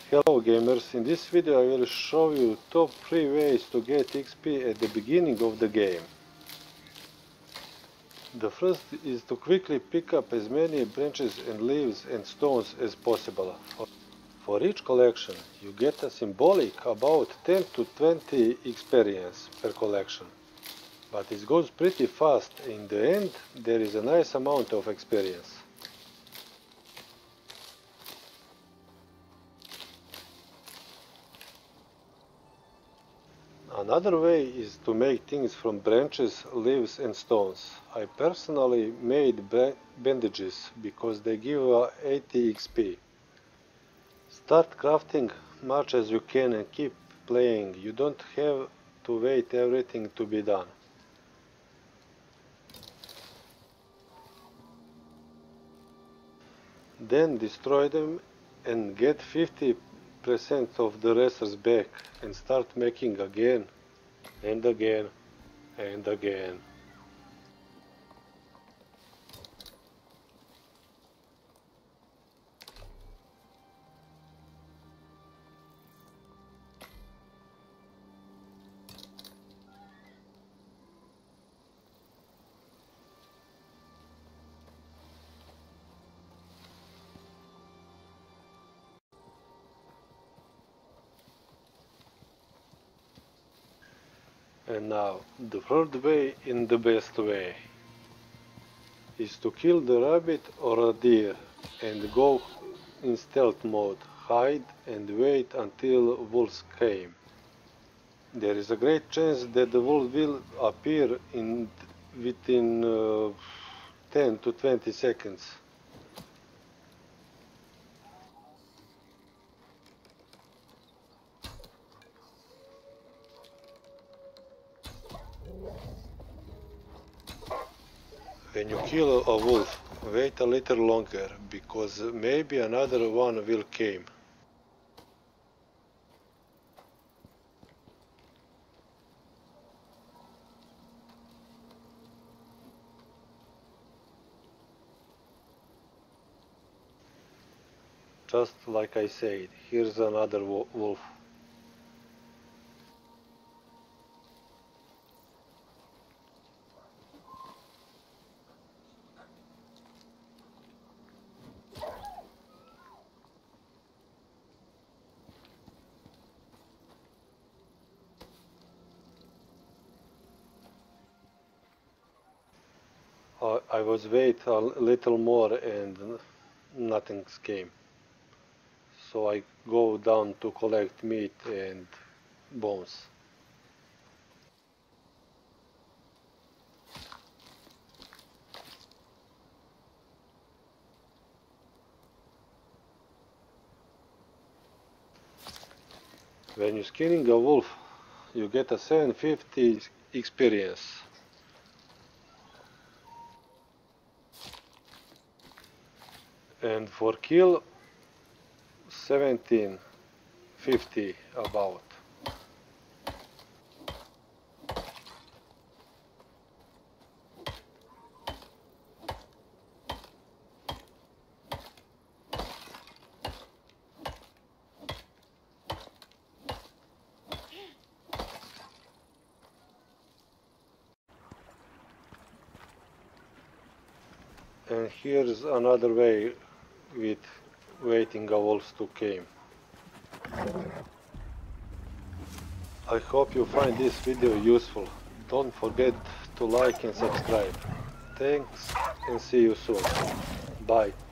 Hello gamers, in this video I will show you top 3 ways to get XP at the beginning of the game. The first is to quickly pick up as many branches and leaves and stones as possible. For each collection you get a symbolic about 10 to 20 experience per collection. But it goes pretty fast. In the end there is a nice amount of experience. Another way is to make things from branches, leaves and stones. I personally made bandages because they give 80 XP. Start crafting much as you can and keep playing. You don't have to wait everything to be done. Then destroy them and get 50% of the resters back and start making again and again and again. And now, the third way and the best way is to kill the rabbit or a deer and go in stealth mode, hide and wait until wolves came. There is a great chance that the wolf will appear within 10 to 20 seconds. When you kill a wolf, wait a little longer, because maybe another one will come. Just like I said, here's another wolf. I was wait a little more and nothing came. So I go down to collect meat and bones. When you're skinning a wolf, you get a 750 experience. And for kill, 1750 about. And here's another way with waiting a wolf to come. I hope you find this video useful. Don't forget to like and subscribe. Thanks and see you soon. Bye.